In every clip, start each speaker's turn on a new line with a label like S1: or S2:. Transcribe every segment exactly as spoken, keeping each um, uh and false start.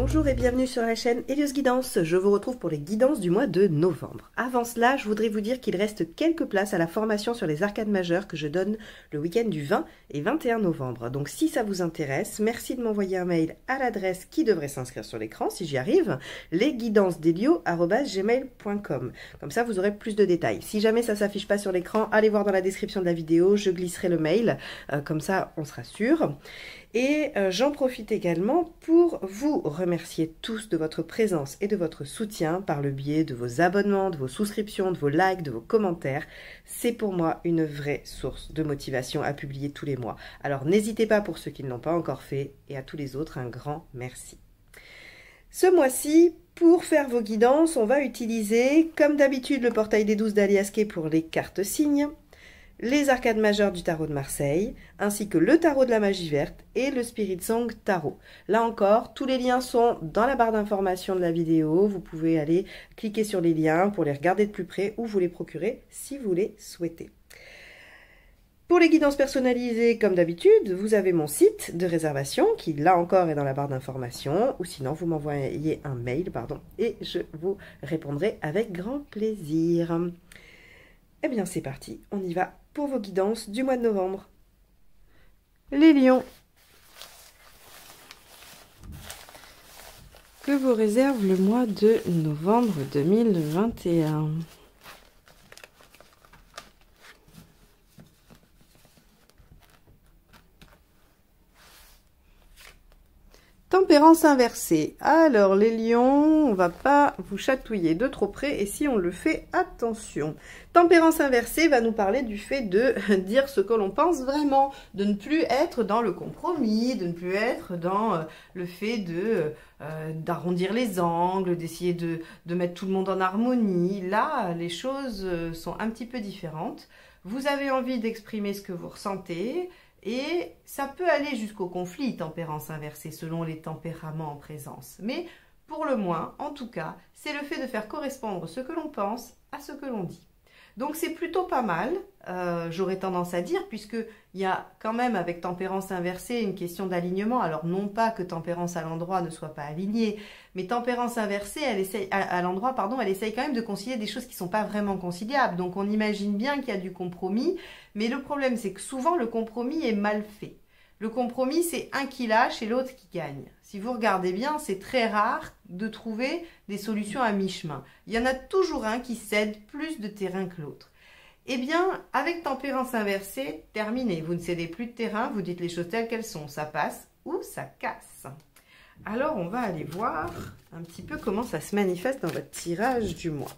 S1: Bonjour et bienvenue sur la chaîne Hélios Guidance. Je vous retrouve pour les guidances du mois de novembre. Avant cela, je voudrais vous dire qu'il reste quelques places à la formation sur les arcades majeures que je donne le week-end du vingt et vingt et un novembre. Donc si ça vous intéresse, merci de m'envoyer un mail à l'adresse qui devrait s'inscrire sur l'écran si j'y arrive, lesguidancesdelio arobase gmail point com. Comme ça, vous aurez plus de détails. Si jamais ça ne s'affiche pas sur l'écran, allez voir dans la description de la vidéo, je glisserai le mail. Euh, comme ça, on sera sûr. Et euh, j'en profite également pour vous remercier tous de votre présence et de votre soutien par le biais de vos abonnements, de vos souscriptions, de vos likes, de vos commentaires. C'est pour moi une vraie source de motivation à publier tous les mois. Alors n'hésitez pas pour ceux qui ne l'ont pas encore fait et à tous les autres un grand merci. Ce mois-ci, pour faire vos guidances, on va utiliser comme d'habitude le portail des douze d'Aliasqué pour les cartes signes, les arcades majeures du tarot de Marseille, ainsi que le tarot de la magie verte et le Spirit Song Tarot. Là encore, tous les liens sont dans la barre d'information de la vidéo. Vous pouvez aller cliquer sur les liens pour les regarder de plus près ou vous les procurer si vous les souhaitez. Pour les guidances personnalisées, comme d'habitude, vous avez mon site de réservation qui, là encore, est dans la barre d'information. Ou sinon, vous m'envoyez un mail, pardon, et je vous répondrai avec grand plaisir. Eh bien, c'est parti, on y va pour vos guidances du mois de novembre. Les lions. Que vous réserve le mois de novembre deux mille vingt et un? Tempérance inversée. Alors les lions, on va pas vous chatouiller de trop près et si on le fait, attention. Tempérance inversée va nous parler du fait de dire ce que l'on pense vraiment, de ne plus être dans le compromis, de ne plus être dans euh, le fait de euh, d'arrondir les angles, d'essayer de, de mettre tout le monde en harmonie. Là, les choses sont un petit peu différentes. Vous avez envie d'exprimer ce que vous ressentez. Et ça peut aller jusqu'au conflit, tempérance inversée, selon les tempéraments en présence. Mais pour le moins, en tout cas, c'est le fait de faire correspondre ce que l'on pense à ce que l'on dit. Donc c'est plutôt pas mal, euh, j'aurais tendance à dire, puisqu'il y a quand même avec tempérance inversée une question d'alignement. Alors non pas que tempérance à l'endroit ne soit pas alignée, mais tempérance inversée, elle essaye, à, à l'endroit, pardon, elle essaye quand même de concilier des choses qui ne sont pas vraiment conciliables. Donc on imagine bien qu'il y a du compromis, mais le problème c'est que souvent le compromis est mal fait. Le compromis, c'est un qui lâche et l'autre qui gagne. Si vous regardez bien, c'est très rare de trouver des solutions à mi-chemin. Il y en a toujours un qui cède plus de terrain que l'autre. Eh bien, avec tempérance inversée, terminé. Vous ne cédez plus de terrain, vous dites les choses telles qu'elles sont. Ça passe ou ça casse. Alors, on va aller voir un petit peu comment ça se manifeste dans votre tirage du mois.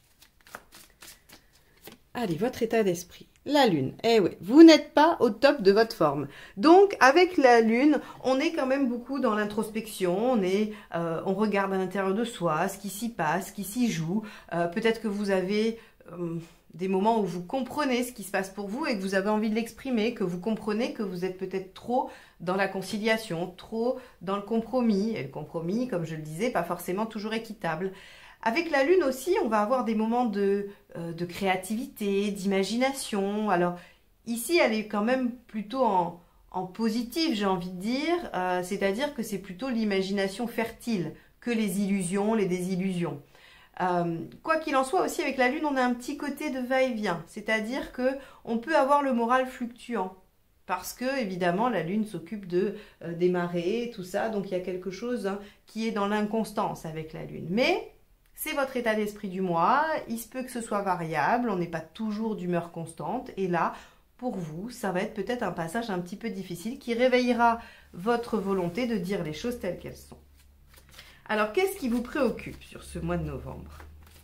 S1: Allez, votre état d'esprit. La lune, eh oui, vous n'êtes pas au top de votre forme. Donc, avec la lune, on est quand même beaucoup dans l'introspection, on est, euh, on regarde à l'intérieur de soi, ce qui s'y passe, ce qui s'y joue. Euh, Peut-être que vous avez euh, des moments où vous comprenez ce qui se passe pour vous et que vous avez envie de l'exprimer, que vous comprenez que vous êtes peut-être trop dans la conciliation, trop dans le compromis. Et le compromis, comme je le disais, pas forcément toujours équitable. Avec la lune aussi, on va avoir des moments de, euh, de créativité, d'imagination. Alors ici, elle est quand même plutôt en, en positif, j'ai envie de dire. Euh, C'est-à-dire que c'est plutôt l'imagination fertile que les illusions, les désillusions. Euh, quoi qu'il en soit aussi, avec la lune, on a un petit côté de va-et-vient. C'est-à-dire qu'on peut avoir le moral fluctuant. Parce que, évidemment, la lune s'occupe de euh, des marées, tout ça. Donc il y a quelque chose hein, qui est dans l'inconstance avec la lune. Mais c'est votre état d'esprit du mois, il se peut que ce soit variable, on n'est pas toujours d'humeur constante. Et là, pour vous, ça va être peut-être un passage un petit peu difficile qui réveillera votre volonté de dire les choses telles qu'elles sont. Alors, qu'est-ce qui vous préoccupe sur ce mois de novembre?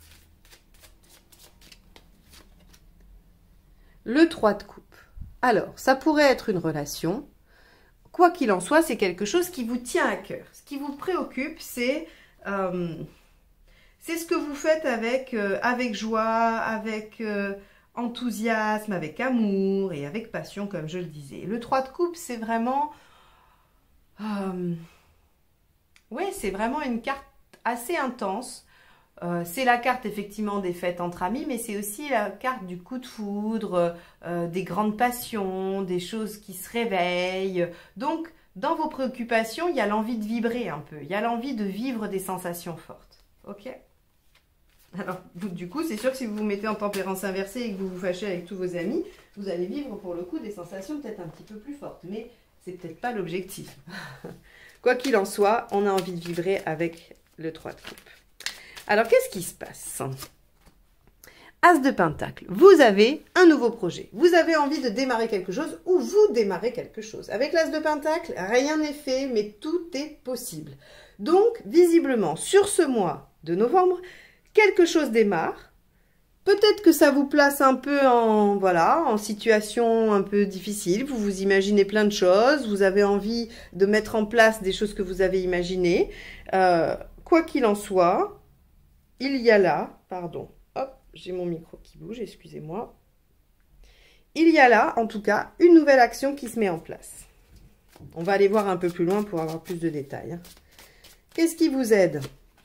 S1: Le trois de coupe. Alors, ça pourrait être une relation. Quoi qu'il en soit, c'est quelque chose qui vous tient à cœur. Ce qui vous préoccupe, c'est... Euh, C'est ce que vous faites avec, euh, avec joie, avec euh, enthousiasme, avec amour et avec passion, comme je le disais. Le trois de coupe, c'est vraiment... Euh, oui, c'est vraiment une carte assez intense. Euh, c'est la carte, effectivement, des fêtes entre amis, mais c'est aussi la carte du coup de foudre, euh, des grandes passions, des choses qui se réveillent. Donc, dans vos préoccupations, il y a l'envie de vibrer un peu. Il y a l'envie de vivre des sensations fortes. Ok? Alors, vous, du coup, c'est sûr que si vous vous mettez en tempérance inversée et que vous vous fâchez avec tous vos amis, vous allez vivre pour le coup des sensations peut-être un petit peu plus fortes. Mais c'est peut-être pas l'objectif. Quoi qu'il en soit, on a envie de vibrer avec le trois de coupe. Alors, qu'est-ce qui se passe? As de Pentacle, vous avez un nouveau projet. Vous avez envie de démarrer quelque chose ou vous démarrez quelque chose. Avec l'As de Pentacle, rien n'est fait, mais tout est possible. Donc, visiblement, sur ce mois de novembre, quelque chose démarre. Peut-être que ça vous place un peu en, voilà, en situation un peu difficile. Vous vous imaginez plein de choses. Vous avez envie de mettre en place des choses que vous avez imaginées. Euh, quoi qu'il en soit, il y a là, pardon, hop, j'ai mon micro qui bouge, excusez-moi. Il y a là, en tout cas, une nouvelle action qui se met en place. On va aller voir un peu plus loin pour avoir plus de détails. Qu'est-ce qui vous aide?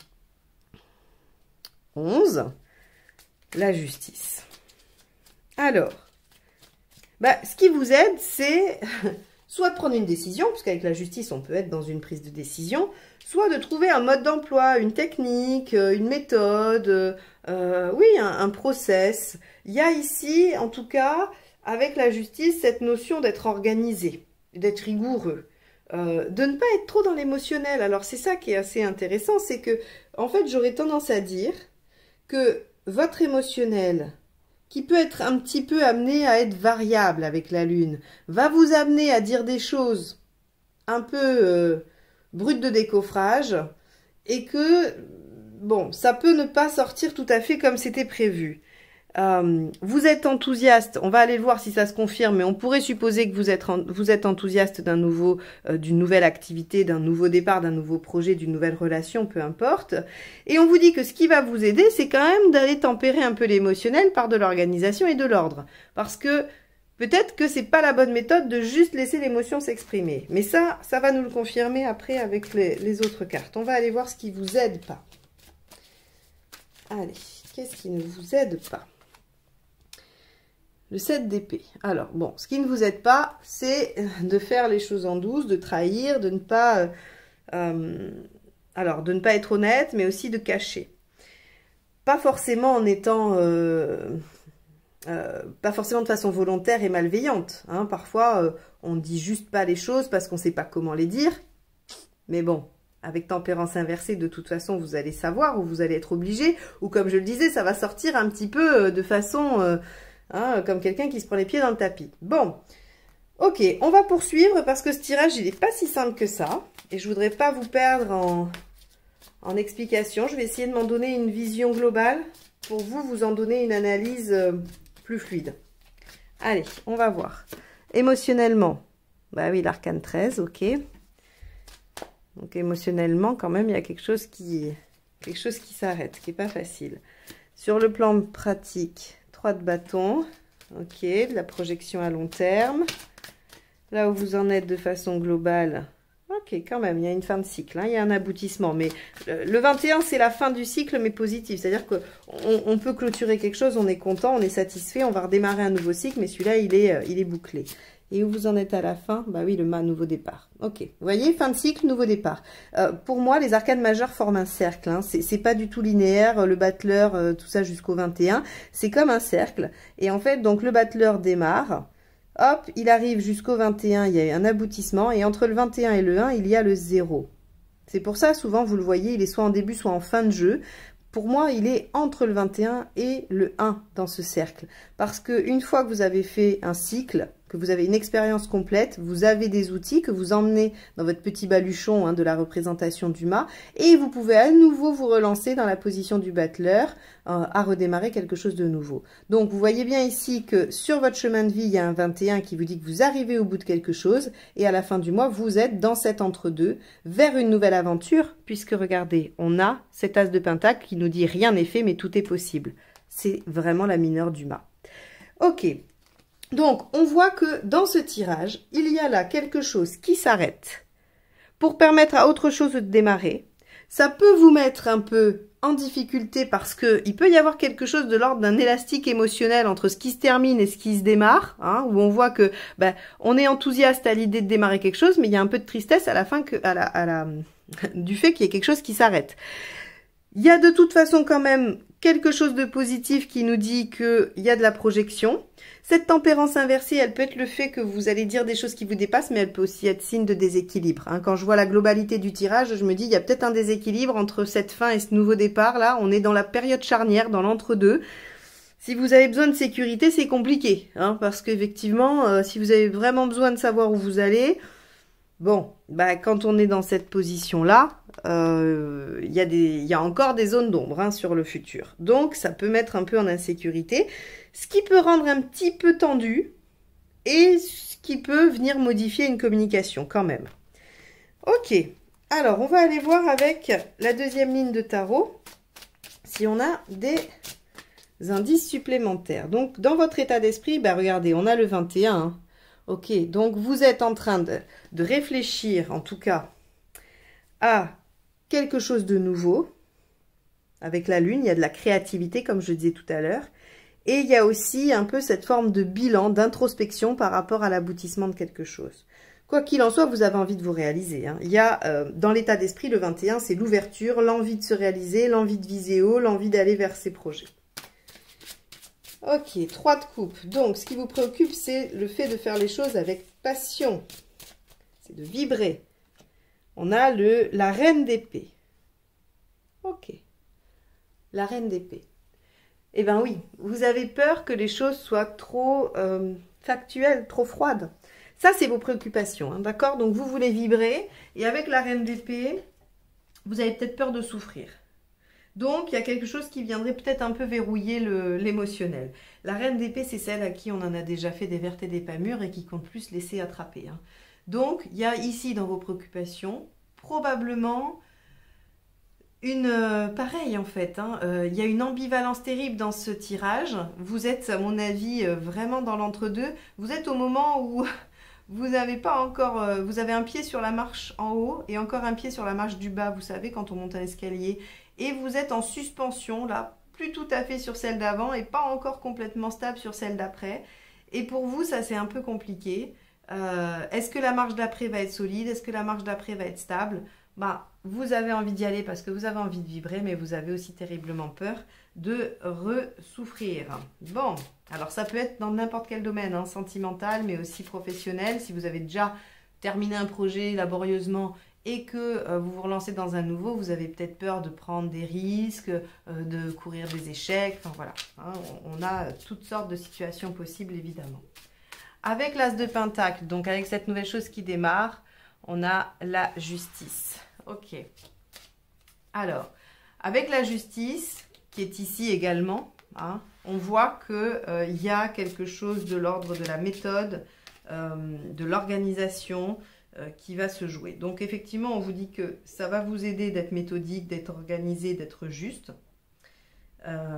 S1: onze. La justice. Alors, bah, ce qui vous aide, c'est soit de prendre une décision, puisqu'avec la justice, on peut être dans une prise de décision, soit de trouver un mode d'emploi, une technique, une méthode, euh, oui, un, un process. Il y a ici, en tout cas, avec la justice, cette notion d'être organisé, d'être rigoureux, euh, de ne pas être trop dans l'émotionnel. Alors, c'est ça qui est assez intéressant, c'est que, en fait, j'aurais tendance à dire que votre émotionnel, qui peut être un petit peu amené à être variable avec la Lune, va vous amener à dire des choses un peu euh, brutes de décoffrage et que, bon, ça peut ne pas sortir tout à fait comme c'était prévu. Euh, vous êtes enthousiaste, on va aller voir si ça se confirme, mais on pourrait supposer que vous êtes, vous êtes enthousiaste d'un nouveau, euh, d'une nouvelle activité, d'un nouveau départ, d'un nouveau projet, d'une nouvelle relation, peu importe. Et on vous dit que ce qui va vous aider, c'est quand même d'aller tempérer un peu l'émotionnel par de l'organisation et de l'ordre. Parce que peut-être que c'est pas la bonne méthode de juste laisser l'émotion s'exprimer. Mais ça, ça va nous le confirmer après avec les, les autres cartes. On va aller voir ce qui vous aide pas. Allez, qu'est-ce qui ne vous aide pas? Le sept d'épée. Alors, bon, ce qui ne vous aide pas, c'est de faire les choses en douce, de trahir, de ne pas... Euh, euh, alors, de ne pas être honnête, mais aussi de cacher. Pas forcément en étant... Euh, euh, pas forcément de façon volontaire et malveillante. Hein. Parfois, euh, on ne dit juste pas les choses parce qu'on ne sait pas comment les dire. Mais bon, avec tempérance inversée, de toute façon, vous allez savoir ou vous allez être obligé. Ou comme je le disais, ça va sortir un petit peu de façon... Euh, Hein, comme quelqu'un qui se prend les pieds dans le tapis. Bon, ok, on va poursuivre parce que ce tirage, il n'est pas si simple que ça. Et je ne voudrais pas vous perdre en, en explication. Je vais essayer de m'en donner une vision globale pour vous, vous en donner une analyse euh, plus fluide. Allez, on va voir. Émotionnellement, bah oui, l'arcane treize, ok. Donc émotionnellement, quand même, il y a quelque chose qui, quelque chose qui s'arrête, qui n'est pas facile. Sur le plan pratique... de bâton, ok, de la projection à long terme. Là où vous en êtes de façon globale, ok, quand même, il y a une fin de cycle, hein, il y a un aboutissement. Mais le, le vingt et un, c'est la fin du cycle, mais positif. C'est-à-dire qu'on on peut clôturer quelque chose, on est content, on est satisfait, on va redémarrer un nouveau cycle, mais celui-là, il est, il est bouclé. Et où vous en êtes à la fin? Bah oui, le mât, nouveau départ. Ok, vous voyez, fin de cycle, nouveau départ. Euh, pour moi, les arcanes majeures forment un cercle. Hein. C'est pas du tout linéaire, le battleur, euh, tout ça jusqu'au vingt et un. C'est comme un cercle. Et en fait, donc le battleur démarre. Hop, il arrive jusqu'au vingt et un, il y a un aboutissement. Et entre le vingt et un et le un, il y a le zéro. C'est pour ça, souvent, vous le voyez, il est soit en début, soit en fin de jeu. Pour moi, il est entre le vingt et un et le un dans ce cercle. Parce qu'une fois que vous avez fait un cycle, que vous avez une expérience complète, vous avez des outils que vous emmenez dans votre petit baluchon hein, de la représentation du mât, et vous pouvez à nouveau vous relancer dans la position du battleur euh, à redémarrer quelque chose de nouveau. Donc, vous voyez bien ici que sur votre chemin de vie, il y a un vingt et un qui vous dit que vous arrivez au bout de quelque chose, et à la fin du mois, vous êtes dans cet entre-deux, vers une nouvelle aventure, puisque regardez, on a cet as de pentacle qui nous dit rien n'est fait, mais tout est possible. C'est vraiment la mineure du mât. Ok. Donc, on voit que dans ce tirage, il y a là quelque chose qui s'arrête pour permettre à autre chose de démarrer. Ça peut vous mettre un peu en difficulté parce que il peut y avoir quelque chose de l'ordre d'un élastique émotionnel entre ce qui se termine et ce qui se démarre, hein, où on voit que ben, on est enthousiaste à l'idée de démarrer quelque chose, mais il y a un peu de tristesse à la fin que, à la, à la, du fait qu'il y ait quelque chose qui s'arrête. Il y a de toute façon quand même quelque chose de positif qui nous dit qu'il y a de la projection. Cette tempérance inversée, elle peut être le fait que vous allez dire des choses qui vous dépassent, mais elle peut aussi être signe de déséquilibre. Hein. Quand je vois la globalité du tirage, je me dis il y a peut-être un déséquilibre entre cette fin et ce nouveau départ. Là, on est dans la période charnière, dans l'entre-deux. Si vous avez besoin de sécurité, c'est compliqué. Hein, parce qu'effectivement, euh, si vous avez vraiment besoin de savoir où vous allez, bon, bah, quand on est dans cette position-là, euh, il y a des, il y a encore des zones d'ombre hein, sur le futur. Donc, ça peut mettre un peu en insécurité, ce qui peut rendre un petit peu tendu et ce qui peut venir modifier une communication quand même. Ok, alors on va aller voir avec la deuxième ligne de tarot si on a des indices supplémentaires. Donc, dans votre état d'esprit, bah, regardez, on a le vingt et un. Hein. Ok, donc vous êtes en train de, de réfléchir, en tout cas, à quelque chose de nouveau. Avec la lune, il y a de la créativité, comme je disais tout à l'heure. Et il y a aussi un peu cette forme de bilan, d'introspection par rapport à l'aboutissement de quelque chose. Quoi qu'il en soit, vous avez envie de vous réaliser. Hein. Il y a, euh, dans l'état d'esprit, le vingt et un, c'est l'ouverture, l'envie de se réaliser, l'envie de viser haut, l'envie d'aller vers ses projets. Ok, trois de coupe. Donc, ce qui vous préoccupe, c'est le fait de faire les choses avec passion. C'est de vibrer. On a le, la reine d'épée. Ok. La reine d'épée. Eh bien oui, vous avez peur que les choses soient trop euh, factuelles, trop froides. Ça, c'est vos préoccupations, hein, d'accord? Donc, vous voulez vibrer. Et avec la reine d'épée, vous avez peut-être peur de souffrir. Donc, il y a quelque chose qui viendrait peut-être un peu verrouiller l'émotionnel. La reine d'épée, c'est celle à qui on en a déjà fait des vertes et des pas mûres et qui compte plus laisser attraper. Hein. Donc, il y a ici, dans vos préoccupations, probablement une... Euh, pareil, en fait. Hein, euh, il y a une ambivalence terrible dans ce tirage. Vous êtes, à mon avis, euh, vraiment dans l'entre-deux. Vous êtes au moment où... Vous n'avez pas encore, euh, vous avez un pied sur la marche en haut et encore un pied sur la marche du bas, vous savez, quand on monte un escalier. Et vous êtes en suspension, là, plus tout à fait sur celle d'avant et pas encore complètement stable sur celle d'après. Et pour vous, ça c'est un peu compliqué. Euh, Est-ce que la marche d'après va être solide? Est-ce que la marche d'après va être stable? Bah, vous avez envie d'y aller parce que vous avez envie de vibrer, mais vous avez aussi terriblement peur de re-souffrir. Bon, alors ça peut être dans n'importe quel domaine, hein, sentimental, mais aussi professionnel. Si vous avez déjà terminé un projet laborieusement et que euh, vous vous relancez dans un nouveau, vous avez peut-être peur de prendre des risques, euh, de courir des échecs, enfin voilà. Hein, on, on a toutes sortes de situations possibles, évidemment. Avec l'As de Pentacle, donc avec cette nouvelle chose qui démarre, on a la justice. Ok. Alors, avec la justice, qui est ici également, hein, on voit qu'il euh, y a quelque chose de l'ordre de la méthode, euh, de l'organisation euh, qui va se jouer. Donc, effectivement, on vous dit que ça va vous aider d'être méthodique, d'être organisé, d'être juste. Euh,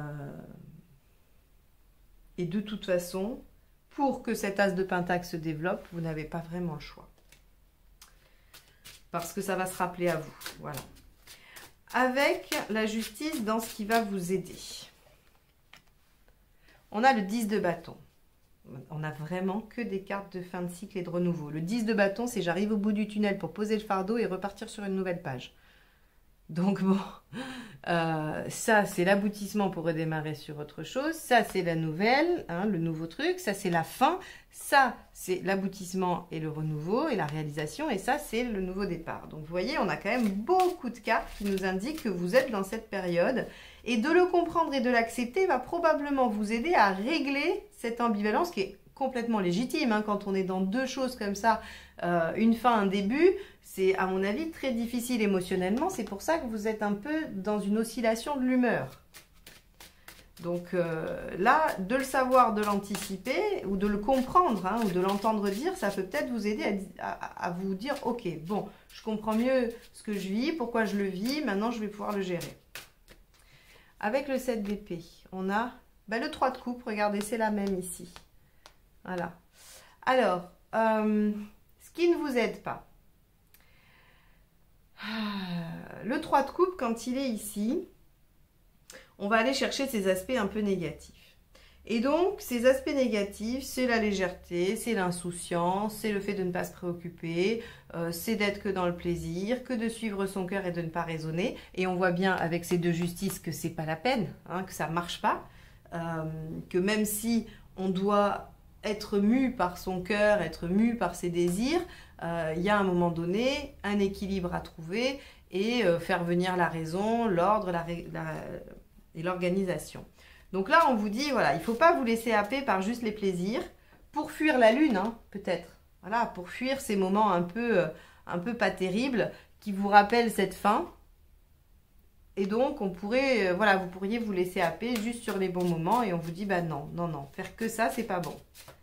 S1: et de toute façon, pour que cet As de Pentacle se développe, vous n'avez pas vraiment le choix. Parce que ça va se rappeler à vous. Voilà. Avec la justice dans ce qui va vous aider. On a le dix de bâton. On n'a vraiment que des cartes de fin de cycle et de renouveau. Le dix de bâton, c'est j'arrive au bout du tunnel pour poser le fardeau et repartir sur une nouvelle page. Donc bon, euh, ça c'est l'aboutissement pour redémarrer sur autre chose. Ça c'est la nouvelle, hein, le nouveau truc. Ça c'est la fin. Ça c'est l'aboutissement et le renouveau et la réalisation. Et ça c'est le nouveau départ. Donc vous voyez, on a quand même beaucoup de cartes qui nous indiquent que vous êtes dans cette période. Et de le comprendre et de l'accepter va probablement vous aider à régler cette ambivalence qui est complètement légitime. Hein, quand on est dans deux choses comme ça, euh, une fin, un début, c'est à mon avis très difficile émotionnellement. C'est pour ça que vous êtes un peu dans une oscillation de l'humeur. Donc euh, là, de le savoir, de l'anticiper ou de le comprendre hein, ou de l'entendre dire, ça peut peut-être vous aider à, à, à vous dire, ok, bon, je comprends mieux ce que je vis, pourquoi je le vis, maintenant je vais pouvoir le gérer. Avec le sept d'épée, on a ben, le trois de coupe, regardez, c'est la même ici. Voilà. Alors, euh, ce qui ne vous aide pas. Le trois de coupe, quand il est ici, on va aller chercher ces aspects un peu négatifs. Et donc, ces aspects négatifs, c'est la légèreté, c'est l'insouciance, c'est le fait de ne pas se préoccuper, euh, c'est d'être que dans le plaisir, que de suivre son cœur et de ne pas raisonner. Et on voit bien avec ces deux justices que c'est pas la peine, hein, que ça marche pas, euh, que même si on doit être mu par son cœur, être mu par ses désirs, euh, il y a un moment donné un équilibre à trouver et euh, faire venir la raison, l'ordre la, la, et l'organisation. Donc là, on vous dit, voilà, il ne faut pas vous laisser happer par juste les plaisirs pour fuir la lune, hein, peut-être. Voilà, pour fuir ces moments un peu, euh, un peu pas terribles qui vous rappellent cette fin. Et donc, on pourrait, euh, voilà, vous pourriez vous laisser happer juste sur les bons moments et on vous dit, bah non, non, non, faire que ça, c'est pas bon.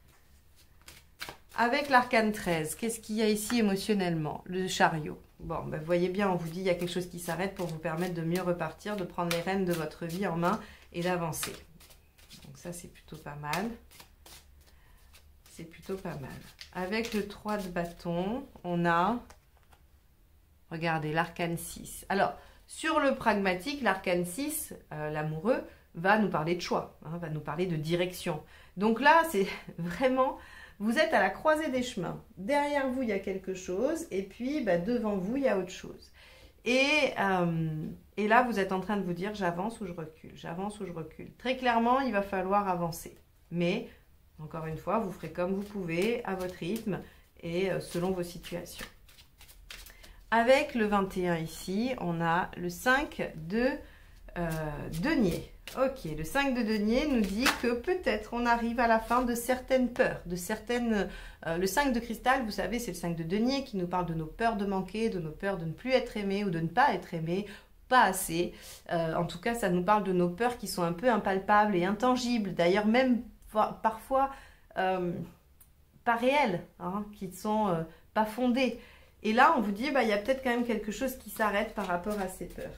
S1: Avec l'arcane treize, qu'est-ce qu'il y a ici émotionnellement? Le chariot. Bon, ben, vous voyez bien, on vous dit, il y a quelque chose qui s'arrête pour vous permettre de mieux repartir, de prendre les rênes de votre vie en main et d'avancer. Donc ça, c'est plutôt pas mal. C'est plutôt pas mal. Avec le trois de bâton, on a, regardez, l'arcane six. Alors, sur le pragmatique, l'arcane six, euh, l'amoureux, va nous parler de choix, hein, va nous parler de direction. Donc là, c'est vraiment... Vous êtes à la croisée des chemins. Derrière vous, il y a quelque chose. Et puis, bah, devant vous, il y a autre chose. Et, euh, et là, vous êtes en train de vous dire, j'avance ou je recule. J'avance ou je recule. Très clairement, il va falloir avancer. Mais, encore une fois, vous ferez comme vous pouvez, à votre rythme et euh, selon vos situations. Avec le vingt et un ici, on a le cinq de euh, denier. Ok, le cinq de denier nous dit que peut-être on arrive à la fin de certaines peurs, de certaines... Euh, le cinq de cristal, vous savez, c'est le cinq de denier qui nous parle de nos peurs de manquer, de nos peurs de ne plus être aimé ou de ne pas être aimé, pas assez. Euh, en tout cas, ça nous parle de nos peurs qui sont un peu impalpables et intangibles. D'ailleurs, même parfois euh, pas réelles, hein, qui ne sont euh, pas fondées. Et là, on vous dit, bah, il y a peut-être quand même quelque chose qui s'arrête par rapport à ces peurs.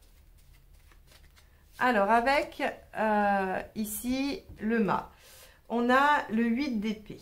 S1: Alors, avec, euh, ici, le mât, on a le huit d'épée.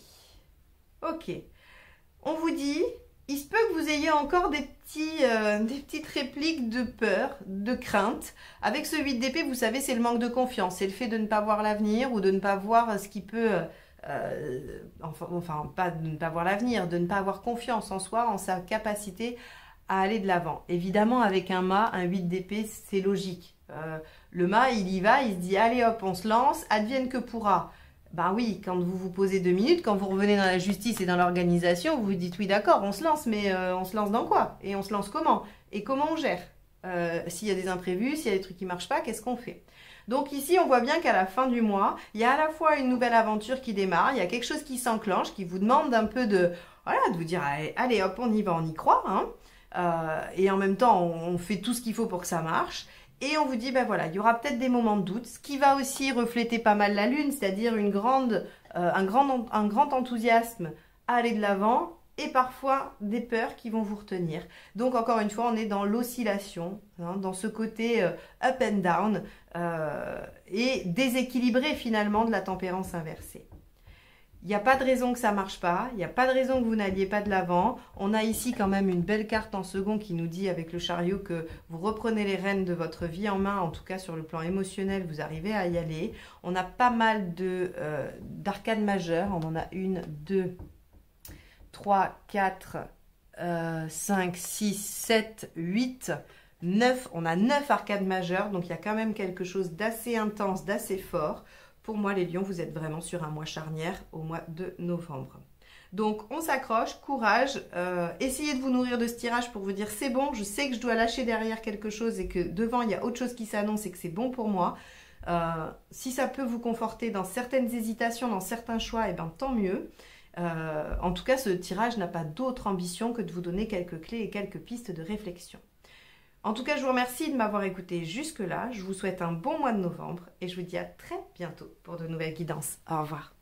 S1: Ok. On vous dit, il se peut que vous ayez encore des, petits, euh, des petites répliques de peur, de crainte. Avec ce huit d'épée, vous savez, c'est le manque de confiance. C'est le fait de ne pas voir l'avenir ou de ne pas voir ce qui peut... Euh, enfin, enfin, pas de ne pas voir l'avenir, de ne pas avoir confiance en soi, en sa capacité à aller de l'avant. Évidemment, avec un mât, un huit d'épée, c'est logique. Euh, le mât, il y va, il se dit, allez hop, on se lance, advienne que pourra. Ben oui, quand vous vous posez deux minutes, quand vous revenez dans la justice et dans l'organisation, vous vous dites, oui d'accord, on se lance, mais euh, on se lance dans quoi? Et on se lance comment? Et comment on gère? euh, S'il y a des imprévus, s'il y a des trucs qui ne marchent pas, qu'est-ce qu'on fait? Donc ici, on voit bien qu'à la fin du mois, il y a à la fois une nouvelle aventure qui démarre, il y a quelque chose qui s'enclenche, qui vous demande un peu de, voilà, de vous dire, allez, allez hop, on y va, on y croit, hein. Euh, et en même temps, on, on fait tout ce qu'il faut pour que ça marche. Et on vous dit, ben voilà, il y aura peut-être des moments de doute, ce qui va aussi refléter pas mal la lune, c'est-à-dire une grande, euh, un, grand, un grand enthousiasme à aller de l'avant et parfois des peurs qui vont vous retenir. Donc encore une fois, on est dans l'oscillation, hein, dans ce côté euh, up and down euh, et déséquilibré finalement de la tempérance inversée. Il n'y a pas de raison que ça ne marche pas, il n'y a pas de raison que vous n'alliez pas de l'avant. On a ici quand même une belle carte en second qui nous dit avec le chariot que vous reprenez les rênes de votre vie en main, en tout cas sur le plan émotionnel, vous arrivez à y aller. On a pas mal de, euh, d'arcades majeures, on en a une, deux, trois, quatre, cinq, six, sept, huit, neuf. On a neuf arcades majeures, donc il y a quand même quelque chose d'assez intense, d'assez fort. Pour moi, les lions, vous êtes vraiment sur un mois charnière au mois de novembre. Donc, on s'accroche, courage. Euh, essayez de vous nourrir de ce tirage pour vous dire c'est bon, je sais que je dois lâcher derrière quelque chose et que devant, il y a autre chose qui s'annonce et que c'est bon pour moi. Euh, si ça peut vous conforter dans certaines hésitations, dans certains choix, et bien tant mieux. Euh, en tout cas, ce tirage n'a pas d'autre ambition que de vous donner quelques clés et quelques pistes de réflexion. En tout cas, je vous remercie de m'avoir écouté jusque-là. Je vous souhaite un bon mois de novembre et je vous dis à très bientôt pour de nouvelles guidances. Au revoir.